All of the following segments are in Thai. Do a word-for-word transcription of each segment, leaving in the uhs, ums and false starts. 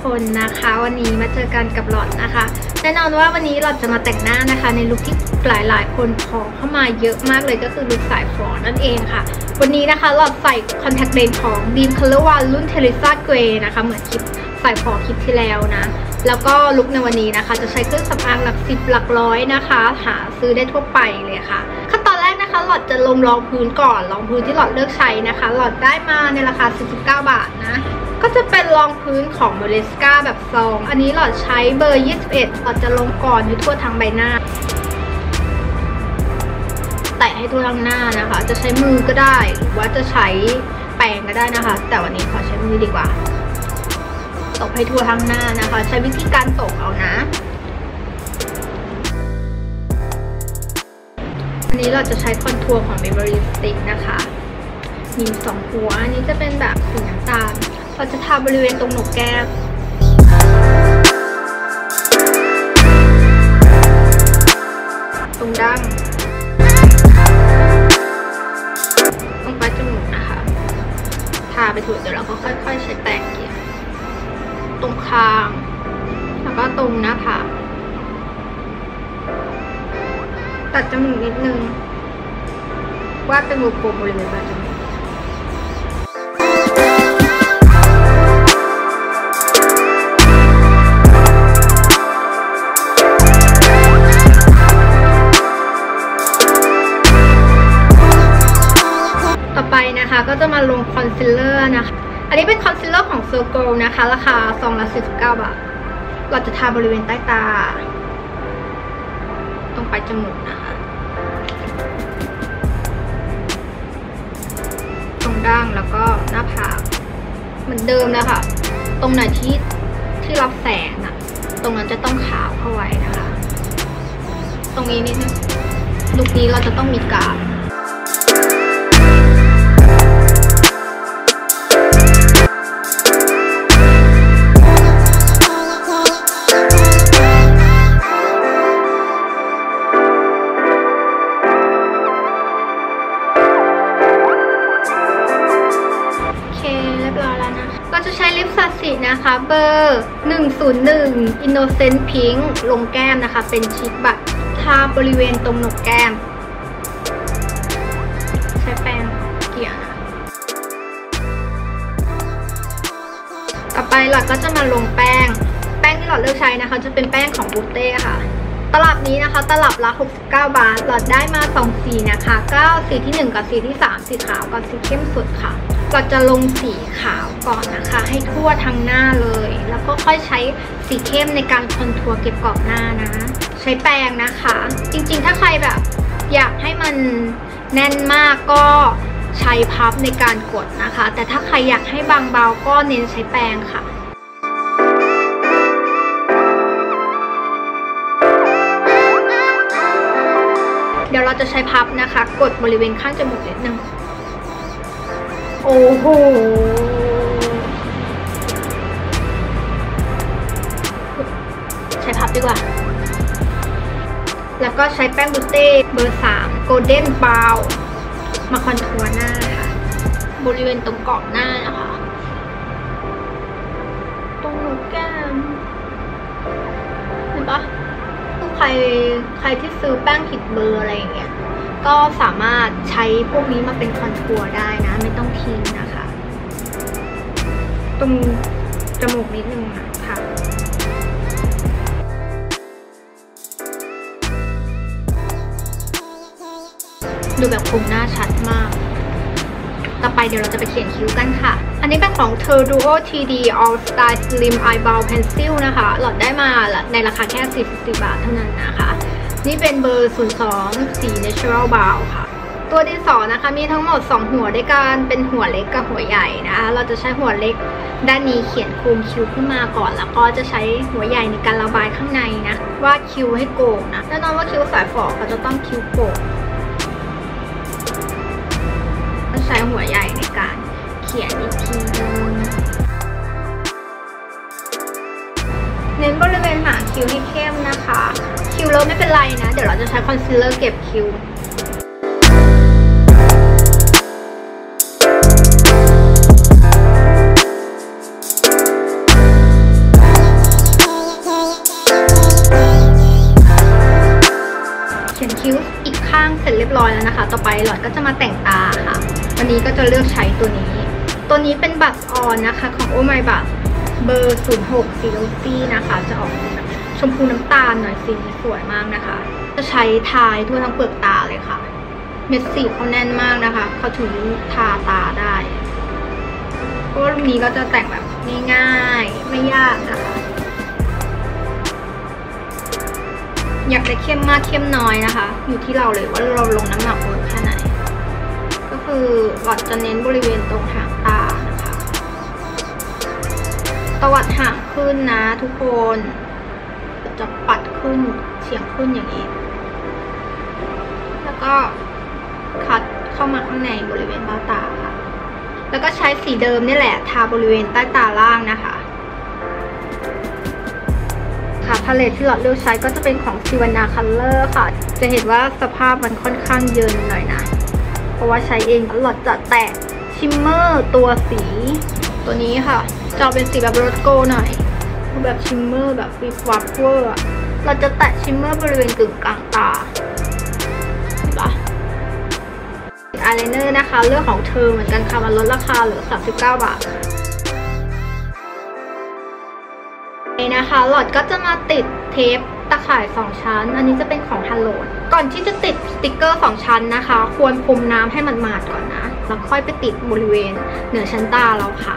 คนนะคะวันนี้มาเจอกันกับหลอดนะคะแน่นอนว่าวันนี้หลอดจะมาแต่งหน้านะคะในลุคที่หลายๆคนขอเข้ามาเยอะมากเลยก็คือลุคสายฝอนั่นเองค่ะวันนี้นะคะหลอดใส่คอนแทคเลนส์ของ Dream Color One รุ่น Teresa Grey นะคะเหมือนคลิปใส่ฝอคลิปที่แล้วนะแล้วก็ลุคในวันนี้นะคะจะใช้เครื่องสำอางหลักสิบหลักร้อยนะคะหาซื้อได้ทั่วไปเลยค่ะขั้นตอนแรกนะคะหลอดจะลงรองพื้นก่อนรองพื้นที่หลอดเลือกใช้นะคะหลอดได้มาในราคาสี่สิบเก้าบาทนะก็จะเป็นรองพื้นของ Moresca แบบซองอันนี้หลอดใช้เบอร์ยี่สิบเอ็ดหลอดจะลงก่อนให้ทั่วทั้งใบหน้าแตะให้ทั่วทั้งหน้านะคะจะใช้มือก็ได้หรือว่าจะใช้แปรงก็ได้นะคะแต่วันนี้ขอใช้มือดีกว่าตบให้ทั่วทั้งหน้านะคะใช้วิธีการตบเอานะอันนี้เราจะใช้คอนทัวร์ของ Memory Stick นะคะมีสองหัวอันนี้จะเป็นแบบสีน้ำตาลเราจะทาบริเวณตรงโหนกแก้มตรงดั้งตรงปลายจมูกนะคะทาไปถูกเดี๋ยวเราก็ค่อยๆใช้แป้งเกี่ยตรงคางแล้วก็ตรงหน้าผากตัดจมูกนิดนึงวาดเป็นวงกลมบริเวณปลายจมูกต่อไปนะคะก็จะมาลงคอนซีลเลอร์นะคะอันนี้เป็นคอนซีลเลอร์ของ Circle นะคะราคาซองละสี่สิบเก้าบาทเราจะทาบริเวณใต้ตาตรงปลายจมูกนะคะตรงด่างแล้วก็หน้าผากเหมือนเดิมเลยค่ะตรงไหนที่ที่รับแสงอะตรงนั้นจะต้องขาวเข้าไว้นะคะตรงนี้นิดนึงลุคนี้เราจะต้องมีกาบก็จะใช้ลิปสติกนะคะเบอร์หนึ่งศูนย์หนึ่ง Innocent Pink ลงแก้มนะคะเป็นชิคบัตทาบริเวณตรงโหนกแก้มใช้แป้งเกลี่ยนะต่อไปหลักก็จะมาลงแป้งแป้งที่หลอดเลือกใช้นะคะจะเป็นแป้งของบูเต้ค่ะตลับนี้นะคะตลับละหกสิบเก้าบาทหลอดได้มาสองสีนะคะก็สีที่หนึ่งกับสีที่สามสีขาวกับสีเข้มสุดค่ะเราจะลงสีขาวก่อนนะคะให้ทั่วทั้งหน้าเลยแล้วก็ค่อยใช้สีเข้มในการคอนทัวร์เก็บกรอบหน้านะใช้แปรงนะคะจริงๆถ้าใครแบบอยากให้มันแน่นมากก็ใช้พับในการกดนะคะแต่ถ้าใครอยากให้บางเบาก็เน้นใช้แปรงค่ะเดี๋ยวเราจะใช้พับนะคะกดบริเวณข้างจมูกนิดนึงโอ้โหใช้พับดีกว่าแล้วก็ใช้แป้งบูเต้เบอร์สามโกลเด้นบาวมาคอนทัวร์หน้าค่ะบริเวณตรงกรอบหน้านะคะตรงโหนกแก้มเห็นปะใครใครที่ซื้อแป้งผิดเบอร์อะไรอย่างเงี้ยก็สามารถใช้พวกนี้มาเป็นคอนทัวร์ได้นะไม่ต้องทิ้งนะคะตรงจมูกนิดนึงนะคะดูแบบคุมหน้าชัดมากต่อไปเดี๋ยวเราจะไปเขียนคิ้วกันค่ะอันนี้เป็นของ Terduo ที ดี All Style Slim Eyebrow Pencil นะคะหลอดได้มาในราคาแค่สี่สิบสี่บาทเท่านั้นนะคะนี่เป็นเบอร์ศูนย์สองสี Natural Brow ค่ะตัวดินสอนะคะมีทั้งหมดสองหัวด้วยกันเป็นหัวเล็กกับหัวใหญ่นะคะเราจะใช้หัวเล็กด้านนี้เขียนโครงคิ้วขึ้นมาก่อนแล้วก็จะใช้หัวใหญ่ในการระบายข้างในนะวาดคิ้วให้โก่งนะแน่นอนว่าคิ้วสายฝอเขาจะต้องคิ้วโก่งใช้หัวใหญ่ในการเขียนอีกทีนึงเน้นบริเวณหางคิ้วให้เข้มนะคะคิ้วเลอะไม่เป็นไรนะเดี๋ยวเราจะใช้คอนซีลเลอร์เก็บคิ้ว ตนะคะ ต่อไปหลอดก็จะมาแต่งตาค่ะวันนี้ก็จะเลือกใช้ตัวนี้ตัวนี้เป็นบัตออนนะคะของ Oh My Blush เบอร์ศูนย์หกสีโรซี่นะคะจะออกชมพูน้ำตาลหน่อยสีนี้สวยมากนะคะจะใช้ทาทั่วทั้งเปลือกตาเลยค่ะเม็ดสีเขาแน่นมากนะคะเขาถึงทาตาได้เพราะวันนี้ก็จะแต่งแบบง่ายๆไม่ยากนะคะอยากได้เข้มมากเข้มน้อยนะคะอยู่ที่เราเลยว่าเราลงน้ำหนักเยอะแค่ไหนก็คือหลอดจะเน้นบริเวณตรงหางตานะคะตวัดหางขึ้นนะทุกคนจะปัดขึ้นเฉียงขึ้นอย่างนี้แล้วก็คัดเข้ามาข้างในบริเวณเบ้าตาค่ะแล้วก็ใช้สีเดิมนี่แหละทาบริเวณใต้ตาล่างนะคะค่ะพาเลทที่หลอดเลือกใช้ก็จะเป็นของซิวานาคัลเลอร์ค่ะจะเห็นว่าสภาพมันค่อนข้างเยินหน่อยนะเพราะว่าใช้เองหลอดจะแตะชิมเมอร์ตัวสีตัวนี้ค่ะจะเป็นสีแบบโรสโกหน่อยแบบชิมเมอร์แบบวิบวับเวอร์เราจะแตะชิมเมอร์บริเวณกึ่งกลางตาเห็นปะอายไลเนอร์นะคะเรื่องของเธอเหมือนกันค่ะมันลดราคาเหลือสามสิบเก้าบาทนะคะหลอดก็จะมาติดเทปตะข่ายสองชั้นอันนี้จะเป็นของฮัลโหลก่อนที่จะติดสติกเกอร์สองชั้นนะคะควรพรมน้ำให้มันมาดก่อนนะแล้วค่อยไปติดบริเวณเหนือชั้นตาเราค่ะ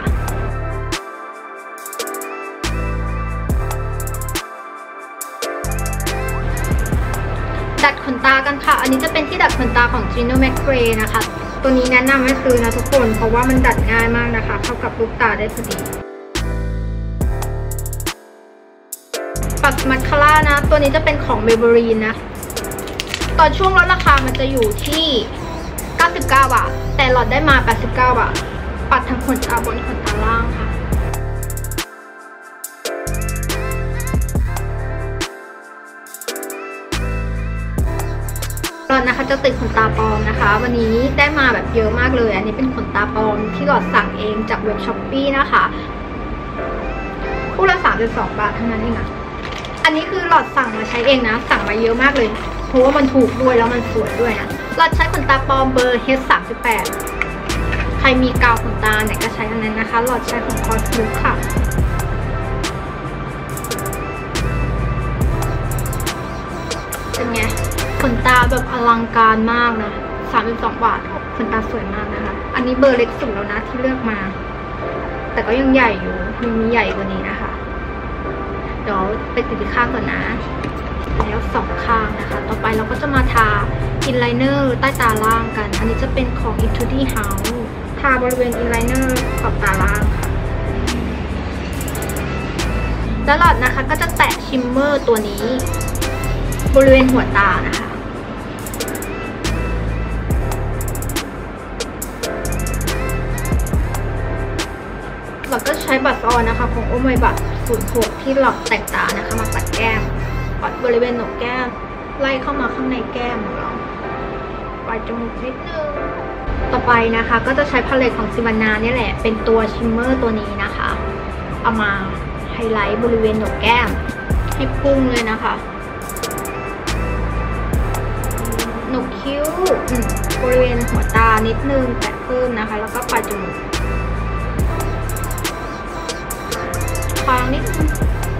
ดัดขนตากันค่ะอันนี้จะเป็นที่ดัดขนตาของ Gino McRae นะคะตัวนี้แนะนำให้ซื้อนะทุกคนเพราะว่ามันดัดง่ายมากนะคะเข้ากับลูกตาได้พอดีปัดมัสคาร่านะตัวนี้จะเป็นของ Maybelline นะตอนช่วงลดราคามันจะอยู่ที่เก้าสิบเก้าบาทแต่หลอดได้มาแปดสิบเก้าบาทปัดทั้งขนตาบนขนตาล่างค่ะหลอดนะคะจะติดขนตาปลอมนะคะวันนี้ได้มาแบบเยอะมากเลยอันนี้เป็นขนตาปลอมที่หลอดสั่งเองจากเว็บช้อปปี้นะคะคู่ละสามสิบสองบาทเท่านั้นเองนะอันนี้คือหลอดสั่งมาใช้เองนะสั่งมาเยอะมากเลยเพราะว่ามันถูกด้วยแล้วมันสวยด้วยนะหลอดใช้ขนตาปลอมเบอร์ เอช สามสิบแปด ใครมีกาวขนตาไหนก็ใช้อันนั้นนะคะหลอดใช้ของคอสลุคค่ะเป็นไงขนตาแบบอลังการมากนะสามสิบสองบาทขนตาสวยมากนะคะอันนี้เบอร์เล็กสุดแล้วนะที่เลือกมาแต่ก็ยังใหญ่อยู่ยังมีใหญ่กว่านี้นะคะเดี๋ยวไปติดที่ข้างก่อนนะแล้วสองข้างนะคะต่อไปเราก็จะมาทาอินไลเนอร์ใต้ตาล่างกันอันนี้จะเป็นของ Etude House ทาบริเวณอินไลเนอร์ขอบตาล่างค่ะแล้วหลอดนะคะก็จะแตะชิมเมอร์ตัวนี้บริเวณหัวตานะคะหลอดก็ใช้บัตรออนนะคะของ Oh My Blush ศูนย์หกที่หลอดแต่งตานะคะมาปัดแก้มปัดบริเวณโหนกแก้มไล่เข้ามาข้างในแก้มของเราปลายจมูกนิดนึงต่อไปนะคะก็จะใช้พาเลตของซิวานาเนี่ยแหละเป็นตัวชิมเมอร์ตัวนี้นะคะเอามาไฮไลท์บริเวณโหนกแก้มให้พุ่งเลยนะคะโหนกคิ้วบริเวณหัวตานิดนึงแตะเพิ่มนะคะแล้วก็ปลายจมูกฟางนิดนึง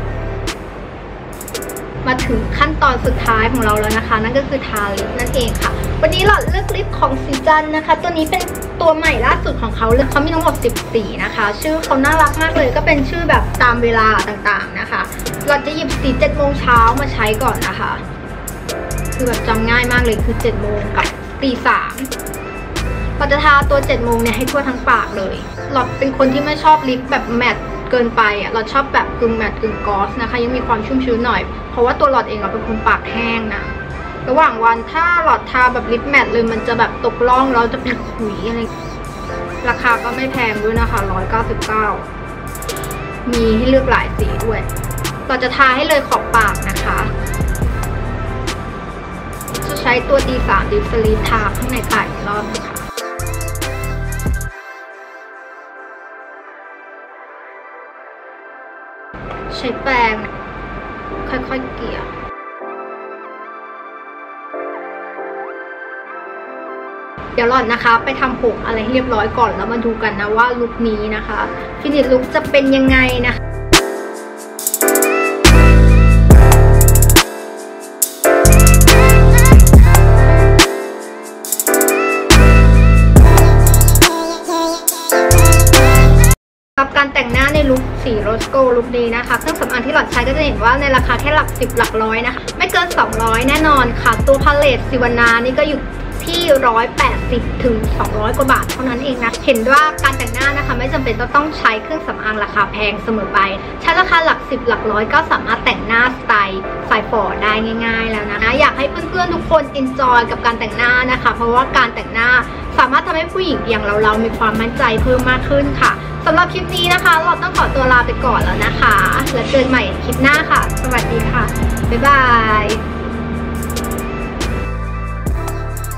มาถึงขั้นตอนสุดท้ายของเราแล้วนะคะนั่นก็คือทาลิปนั่นเองค่ะวันนี้หลอดเลือกลิปของซีจันนะคะตัวนี้เป็นตัวใหม่ล่าสุดของเขาเลยเขามีทั้งหมดสิบสีนะคะชื่อเขาน่ารักมากเลยก็เป็นชื่อแบบตามเวลาต่างๆนะคะหลอดจะหยิบสีเจ็ดโมงเช้ามาใช้ก่อนนะคะคือแบบจำง่ายมากเลยคือเจ็ดโมงกับตีสามเราจะทาตัวเจ็ดโมงเนี่ยให้ทั่วทั้งปากเลยหลอดเป็นคนที่ไม่ชอบลิปแบบแมตต์เกินไปอ่ะเราชอบแบบกึ่งแมตต์กึ่งกลอสนะคะยังมีความชุ่มชื้นหน่อยเพราะว่าตัวหลอดเองเราเป็นคนปากแห้งนะระหว่างวันถ้าหลอดทาแบบลิปแมตต์เลยมันจะแบบตกล่องแล้วจะเป็นขุยอะไรราคาก็ไม่แพงด้วยนะคะหนึ่งร้อยเก้าสิบเก้ามีให้เลือกหลายสีด้วยเราจะทาให้เลยขอบปากนะคะจะใช้ตัวดีสามดิฟสลีทาข้างในปากอีกรอบนะคะใช้แปรงค่อยๆเกลี่ยเดี๋ยวหล่อนนะคะไปทำผมอะไรให้เรียบร้อยก่อนแล้วมาดูกันนะว่าลุคนี้นะคะฟินิชลุคจะเป็นยังไงนะคะกับการแต่งหน้าในลุคสีโรสโกลุคนี้นะคะเครื่องสำอางที่หล่อนใช้ก็จะเห็นว่าในราคาแค่หลักสิบหลักร้อยนะคะไม่เกินสองร้อยแน่นอนค่ะตัวพาเลตซิวานานี่ก็อยู่ที่หนึ่งร้อยแปดสิบถึงสองร้อยกว่าบาทเท่านั้นเองนะเห็นว่าการแต่งหน้านะคะไม่จำเป็นต้องใช้เครื่องสำอางราคาแพงเสมอไปใช้ราคาหลักสิบหลักร้อยก็สามารถแต่งหน้าสไตล์สายฝอได้ง่ายๆแล้วนะอยากให้เพื่อนๆทุกคนเอนจอยกับการแต่งหน้านะคะเพราะว่าการแต่งหน้าสามารถทำให้ผู้หญิงอย่างเราเรามีความมั่นใจเพิ่มมากขึ้นค่ะสำหรับคลิปนี้นะคะเราต้องขอตัวลาไปก่อนแล้วนะคะแล้วเจอกันใหม่คลิปหน้าค่ะสวัสดีค่ะบ๊ายบาย